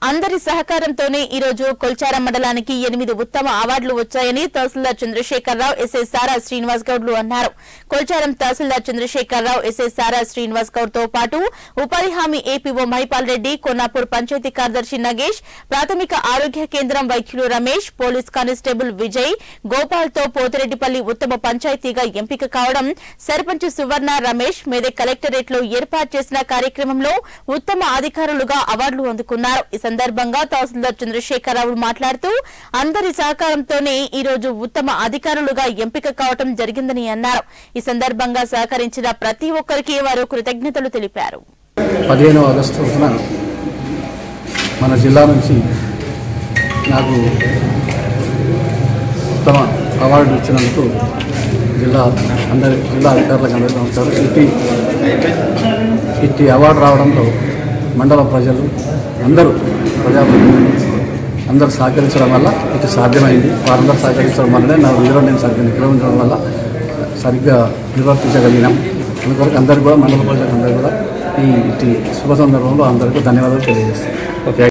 అందరి సహకారంతోనే ఈ రోజు కొల్చారం మండలానికి 8 ఉత్తమ అవార్డులు వచ్చాయని తహసీల్దార్ చంద్రశేఖరరావు ఎస్ఐ సారా శ్రీనివాస్ గౌడ్లు అన్నారు. కొల్చారం తహసీల్దార్ చంద్రశేఖరరావు ఎస్ఐ సారా శ్రీనివాస్ గౌడ్ తో పాటు ఉపాధి హామీ ఏపీఓ మహిపాల్ రెడ్డి, కొన్నాపూర్ పంచాయతీ కార్యదర్శి నగేష్, ప్రాథమిక ఆరోగ్య కేంద్రం వైద్యులు రమేష్, పోలీస్ కానిస్టేబుల్ విజయ్, గోపాల్ తో పోతిరెడ్డిపల్లి ఉత్తమ పంచాయతీగా ఎంపిక కావడం, సర్పంచ్ సువర్ణ రమేష్ మెదక్ కలెక్టరేట్ లో ఏర్పాటు చేసిన కార్యక్రమంలో ఉత్తమ అధికారులుగా అవార్డులు అందుకున్నారు. ఈ సందర్భంగా తహసీల్దార్ చంద్రశేఖరరావు మాట్లాడుతూ అందరి సహకారంతోనే ఈ రోజు ఉత్తమ అధికారులుగా ఎంపిక కావడం జరిగిందని అన్నారు. ఈ సందర్భంగా సహకరించిన ప్రతి ఒక్కరికి వారు కృతజ్ఞతలు తెలిపారు. 15వ ఆగస్టున మన జిల్లా నుంచి నాకు ఉత్తమ అవార్డు ఇచ్చినందుకు జిల్లా అధికారులకు అందరికీ నమస్కారం. ఇట్టి అవార్డు రావడంలో మండల ప్రజలు అందరూ అందరూ సహకరించడం వల్ల ఇది సాధ్యమైంది. వారందరూ సహకరించడం వల్లనే నా విధులు నేను సరిగ్గా నిర్వహించడం వల్ల సరిగ్గా నిర్వర్తించగలిగినాం. అందుకొరకు అందరికీ కూడా మండల ప్రజలకు అందరికీ కూడా ఈ శుభ సందర్భంలో అందరికీ ధన్యవాదాలు తెలియజేస్తాను. ఓకే.